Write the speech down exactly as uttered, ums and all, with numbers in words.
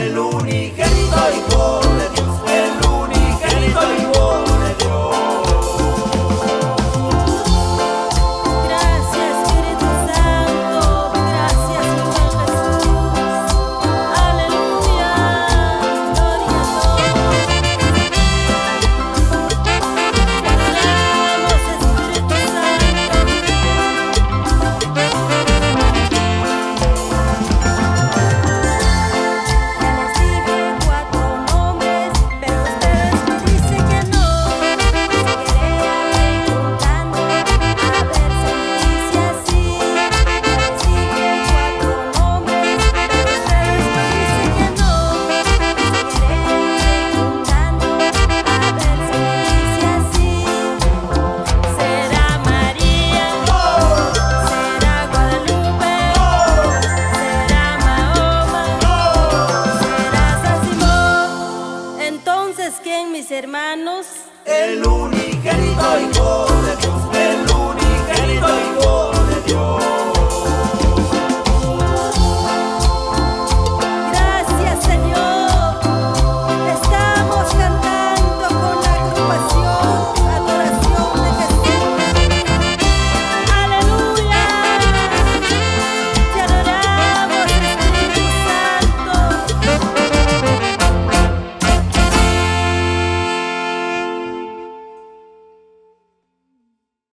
el unigénito Hijo de Dios, el unigénito Hijo de Dios. Gracias, Espíritu Santo, gracias, Señor Jesús. Aleluya, gloria a Dios. Oramos, Espíritu Santo. Les dije cuatro nombres, pero ustedes me dicen que no. Seguiré preguntando, a ver si me dice así. Les dije cuatro nombres, pero ustedes me dicen que no. Seguiré preguntando, a ver si me dice así. ¿Será María? ¿Será Guadalupe? ¿Será Mahoma? ¿Será San Simón? Entonces, ¿quién, mis hermanos? El unigénito Hijo